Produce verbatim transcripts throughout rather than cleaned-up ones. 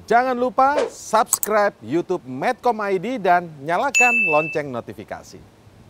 Jangan lupa subscribe YouTube Medcom I D dan nyalakan lonceng notifikasi.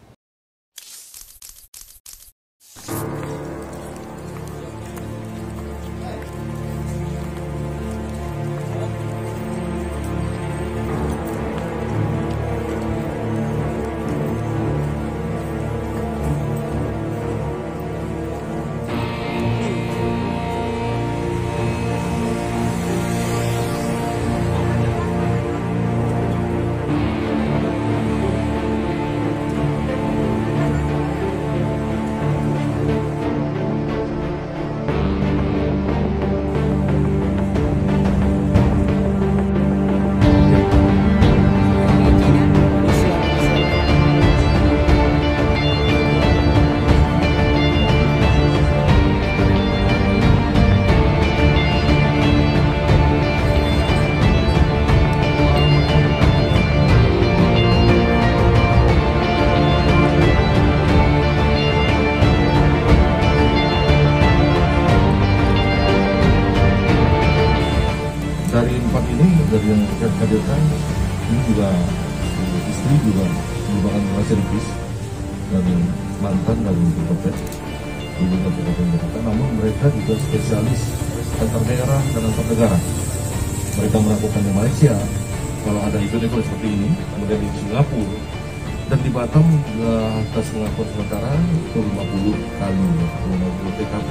Dari empat ini, dari yang saya hadirkan, ini juga istri juga merupakan residivis dari mantan dari Bupet, dulu Kabupaten Jakarta. Namun mereka juga spesialis antar daerah dan antar negara. Mereka melakukan di Malaysia, kalau ada event-event seperti ini, kemudian di Singapura, dan di Batam juga atas pengakuan sementara itu lima puluh kali, lima puluh T K P.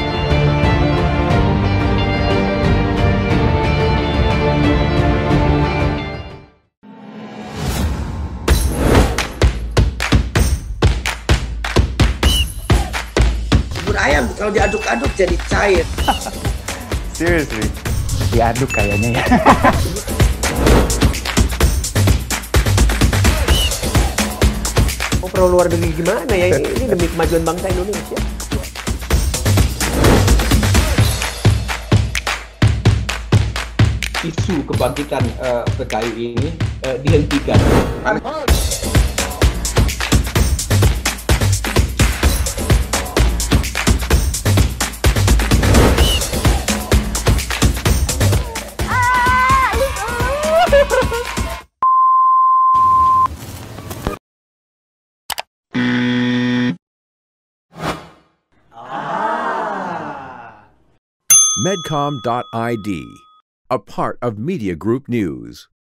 Ayam kalau diaduk-aduk jadi cair. Seriously, diaduk kayaknya ya. Oh, perlu luar negeri gimana ya? Ini demi kemajuan bangsa Indonesia. Isu kebangkitan uh, P K I ini uh, dihentikan. Medcom dot I D, a part of Media Group News.